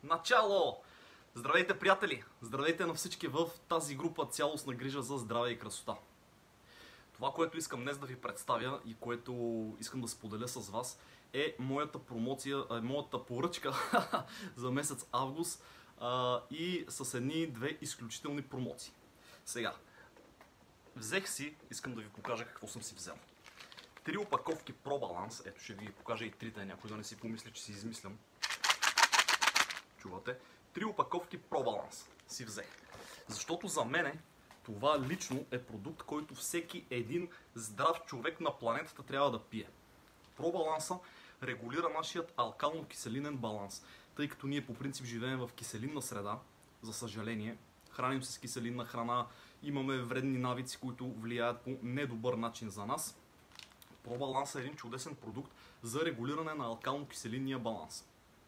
Начало! Здравейте, приятели! Здравейте на всички в тази група цялостна грижа за здраве и красота. Това, което искам днес да ви представя и което искам да споделя с вас е моята промоция, моята поръчка за месец август и с едни-две изключителни промоции. Сега, взех си, искам да ви покажа какво съм си взел. 3 опаковки ProBalance, ето ще ви покажа и трите, някой да не си помисли, че си измислям. Чувате? 3 опаковки ProBalance си взех. Защото за мене това лично е продукт, който всеки един здрав човек на планетата трябва да пие. ProBalance регулира нашият алкално-киселинен баланс, тъй като ние по принцип живеем в киселинна среда, за съжаление. Храним се с киселинна храна, имаме вредни навици, които влияят по недобър начин за нас. ProBalance е един чудесен продукт за регулиране на алкално-киселинния баланс.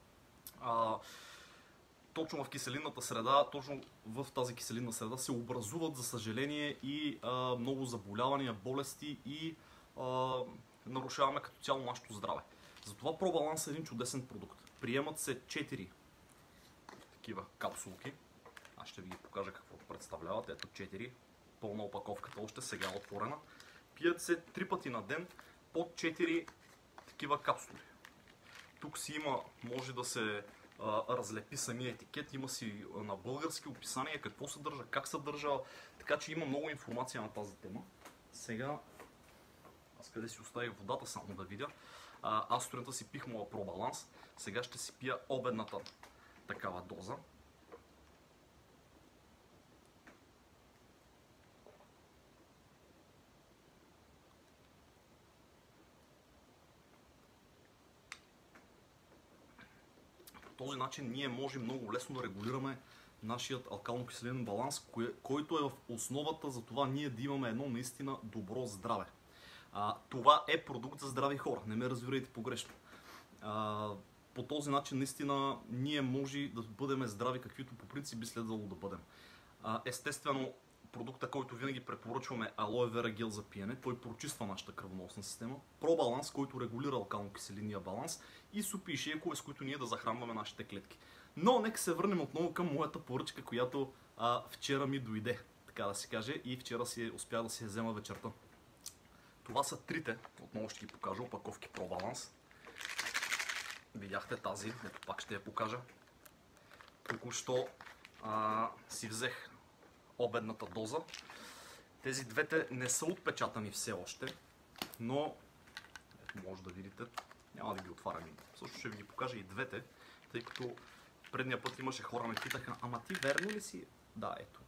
Точно в киселинната среда, точно в тази киселинна среда се образуват, за съжаление, и много заболявания, болести и нарушаваме като цяло нашето здраве. Затова ProBalance е един чудесен продукт. Приемат се 4 такива капсулки. Аз ще ви ги покажа какво представляват. Ето 4. Пълна опаковката още сега отворена. Пият се 3 пъти на ден по 4 такива капсули. Тук си има, може да се разлепи самия етикет, има си на български описание какво съдържа, как съдържа, така че има много информация на тази тема. Сега, аз къде си оставих водата само да видя, аз сутринта си пих моя ProBalance, сега ще си пия обедната такава доза. По този начин ние можем много лесно да регулираме нашият алкално-киселинен баланс, който е в основата за това ние да имаме едно наистина добро здраве. Това е продукт за здрави хора, не ме разбирайте погрешно. По този начин наистина ние може да бъдем здрави, каквито по принцип би следвало да бъдем. Естествено, продукта, който винаги препоръчваме, Aloe Vera гел за пиене, той прочиства нашата кръвоносна система. ProBalance, който регулира алкално-киселинния баланс, и супи и шейкове, с които ние да захранваме нашите клетки. Но нека се върнем отново към моята поръчка, която вчера ми дойде, така да се каже, и вчера успях да си я взема вечерта. Това са трите, отново ще ги покажа, опаковки ProBalance. Видяхте тази, ето пак ще я покажа. Току-що си взех обедната доза. Тези двете не са отпечатани все още, но ето може да видите, няма да ги отварям. Също ще ви ги покажа и двете, тъй като предния път имаше хора ме питаха, ама ти верно ли си? Да, ето.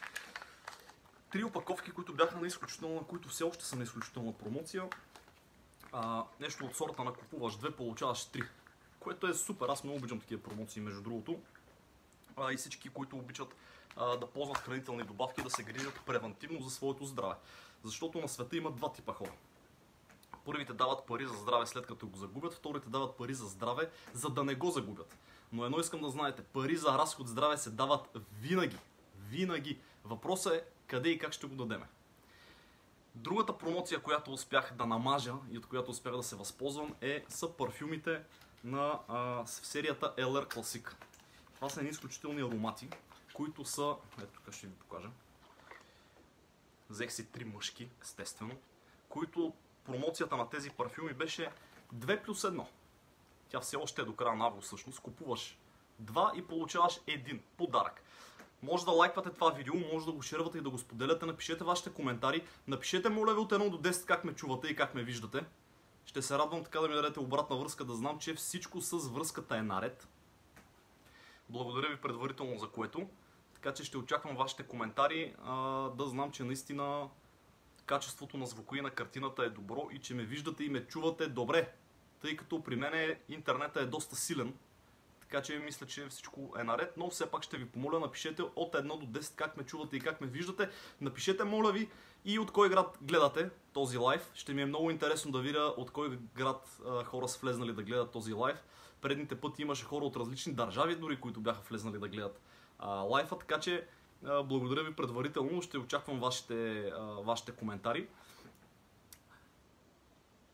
3 опаковки, които бяха на изключителна, които все още са на изключителна промоция. Нещо от сорта на купуваш 2, получаваш 3, което е супер. Аз много обичам такива промоции, между другото. И всички, които обичат да ползват хранителни добавки, да се грижат превентивно за своето здраве. Защото на света има два типа хора. Първите дават пари за здраве след като го загубят, вторите дават пари за здраве, за да не го загубят. Но едно искам да знаете, пари за разход здраве се дават винаги. Винаги. Въпросът е къде и как ще го дадеме. Другата промоция, която успях да намажа и от която успях да се възползвам, са парфюмите в серията LR Classic. Това са едни изключителни аромати, които са, ето тук ще ви покажа. Взех си 3 мъжки, естествено, които промоцията на тези парфюми беше 2+1. Тя все още е до края на август всъщност. Купуваш 2 и получаваш 1 подарък. Може да лайквате това видео, може да го шервате и да го споделяте. Напишете вашите коментари. Напишете, моля ви, от 1 до 10 как ме чувате и как ме виждате. Ще се радвам така да ми дадете обратна връзка, да знам, че всичко с връзката е наред. Благодаря ви предварително за което. Така че ще очаквам вашите коментари, да знам, че наистина качеството на звука и на картината е добро и че ме виждате и ме чувате добре. Тъй като при мен интернетът е доста силен, така че мисля, че всичко е наред, но все пак ще ви помоля, напишете от 1 до 10 как ме чувате и как ме виждате. Напишете, моля ви, и от кой град гледате този лайв. Ще ми е много интересно да видя от кой град хора са влезнали да гледат този лайв. Предните пъти имаше хора от различни държави дори, които бяха влезнали да гледат лайфа, така че благодаря ви предварително, ще очаквам вашите коментари.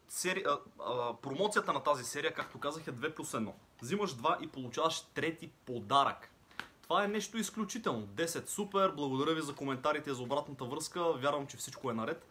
промоцията на тази серия, както казах, е 2+1. Взимаш 2 и получаваш трети подарък. Това е нещо изключително. 10 супер, благодаря ви за коментарите и за обратната връзка, вярвам, че всичко е наред.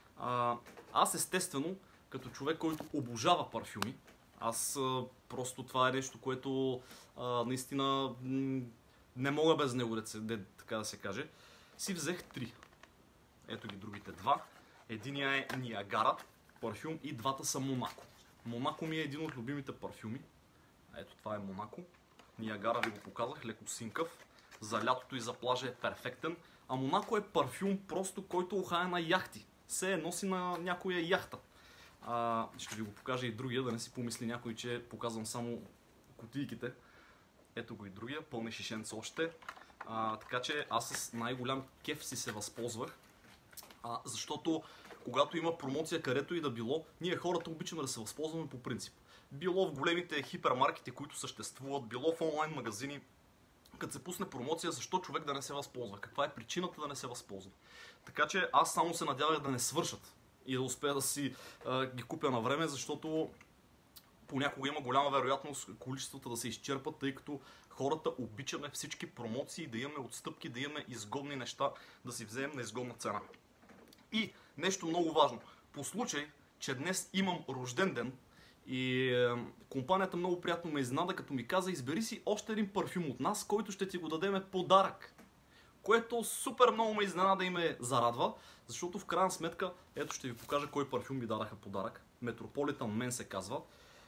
Аз естествено, като човек, който обожава парфюми, просто това е нещо, което наистина не мога без него, така да се каже, си взех 3. Ето ги другите два. Единия е Ниагара парфюм и двата са Монако. Монако ми е един от любимите парфюми. Ето това е Монако. Ниагара ви го показах, леко синкав. За лятото и за плажа е перфектен. А Монако е парфюм просто, който ухае на яхти. Се носи на някоя яхта. Ще ви го покажа и другия, да не си помисли някой, че показвам само кутийките. Ето го и другия, пълни шишенца още. Така че аз с най-голям кеф си се възползвах. Защото когато има промоция където и да било, ние хората обичаме да се възползваме по принцип. Било в големите хипермаркети, които съществуват, било в онлайн магазини. Като се пусне промоция, защо човек да не се възползва? Каква е причината да не се възползва? Така че аз само се надявах да не свършат и да успея да си ги купя на време, защото понякога има голяма вероятност количествата да се изчерпат, тъй като хората обичаме всички промоции, да имаме отстъпки, да имаме изгодни неща, да си вземем на изгодна цена. И нещо много важно. По случай, че днес имам рожден ден и компанията много приятно ме изненада, като ми каза: избери си още един парфюм от нас, който ще ти го дадем подарък. Което супер много ме изненада и ме зарадва, защото в крайна сметка, ето ще ви покажа кой парфюм ми дадаха подарък. Metropolitan Man се казва.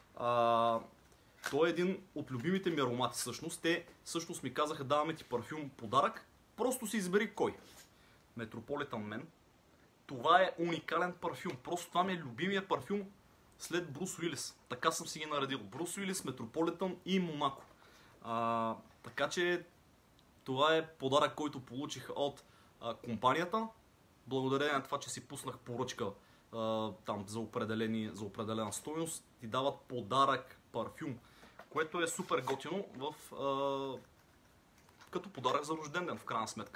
Той е един от любимите ми аромати всъщност. Те всъщност ми казаха: даваме ти парфюм подарък, просто си избери кой. Metropolitan Man. Това е уникален парфюм. Просто това ми е любимия парфюм след Брус Уилис. Така съм си ги наредил. Брус Уилис, Метрополитън и Монако. Така че това е подарък, който получих от компанията. Благодарение на това, че си пуснах поръчка там за определена стойност, ти дават подарък парфюм, което е супер готино като подарък за рожден ден в крайна сметка.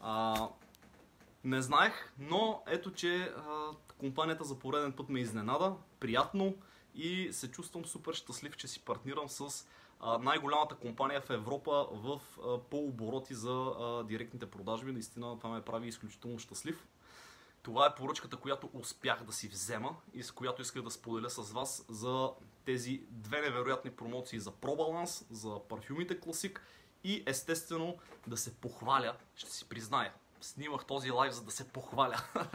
Не знаех, но ето, че компанията за пореден път ме изненада, приятно, и се чувствам супер щастлив, че си партнирам с най-голямата компания в Европа по обороти за директните продажби. Наистина това ме прави изключително щастлив. Това е поръчката, която успях да си взема и с която исках да споделя с вас за тези две невероятни промоции за ProBalance, за парфюмите Класик и естествено да се похваля, ще си призная. Снимах този лайв, за да се похваля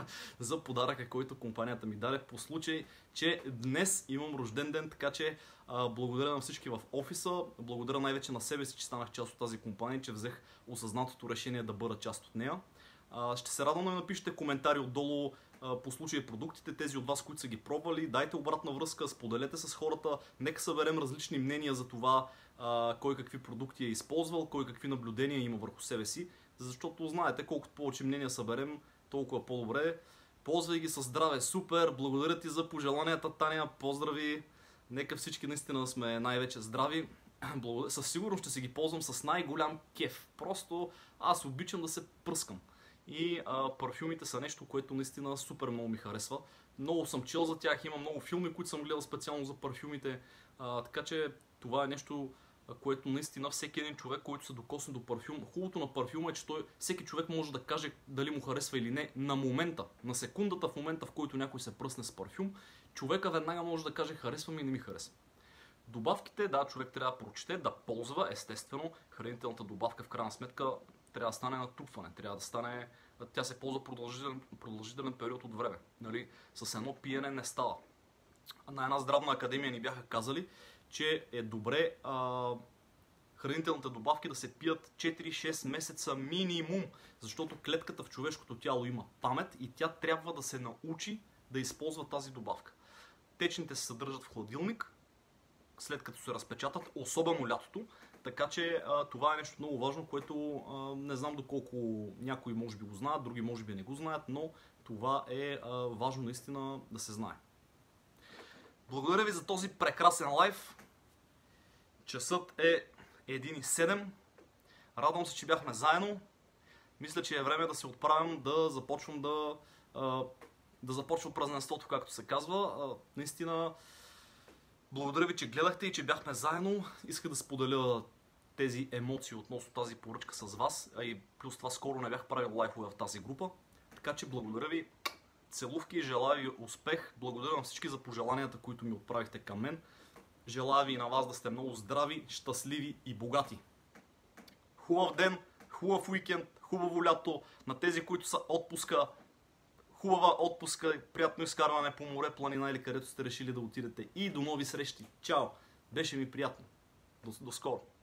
за подаръка, който компанията ми даде по случай, че днес имам рожден ден, така че благодаря на всички в офиса, благодаря най-вече на себе си, че станах част от тази компания, че взех осъзнатото решение да бъда част от нея. Ще се радвам да ми напишете коментари отдолу по случай продуктите, тези от вас, които са ги пробвали, дайте обратна връзка, споделете с хората, нека съберем различни мнения за това кой какви продукти е използвал, кой какви наблюдения има върху себе си. Защото знаете, колкото повече мнения съберем, толкова по-добре. Ползвай ги със здраве, супер! Благодаря ти за пожеланията, Таня, поздрави! Нека всички наистина да сме най-вече здрави. Със сигурност ще си ги ползвам с най-голям кеф. Просто аз обичам да се пръскам. И парфюмите са нещо, което наистина супер много ми харесва. Много съм чел за тях, има много филми, които съм гледал специално за парфюмите. Така че това е нещо, което наистина всеки един човек, който се докосне до парфюм. Хубавото на парфюма е, че всеки човек може да каже дали му харесва или не на момента, на секундата, в момента, в който някой се пръсне с парфюм, човека веднага може да каже харесва ми и не ми харесва. Добавките, да, човек трябва да прочете, да ползва, естествено, хранителната добавка в крайна сметка трябва да стане натрупване, трябва да стане, тя се ползва продължителен период от време. Нали? С едно пиене не става. На една здравна академия ни бяха казали, че е добре хранителните добавки да се пият 4-6 месеца минимум, защото клетката в човешкото тяло има памет и тя трябва да се научи да използва тази добавка. Течните се съдържат в хладилник, след като се разпечатат, особено лятото, така че това е нещо много важно, което не знам доколко някои може би го знаят, други може би не го знаят, но това е важно наистина да се знае. Благодаря ви за този прекрасен лайв. Часът е 1:07. Радвам се, че бяхме заедно. Мисля, че е време да се отправим, да започвам да да започва празненството, както се казва. Наистина, благодаря ви, че гледахте и че бяхме заедно. Иска да споделя тези емоции относно тази поръчка с вас, а и плюс това скоро не бях правил лайфове в тази група. Така че благодаря ви, целувки, желая ви успех, благодаря на всички за пожеланията, които ми отправихте към мен. Желая ви и на вас да сте много здрави, щастливи и богати. Хубав ден, хубав уикенд, хубаво лято. На тези, които са отпуска, хубава отпуска, приятно изкарване по море, планина или където сте решили да отидете. И до нови срещи. Чао! Беше ми приятно. До скоро!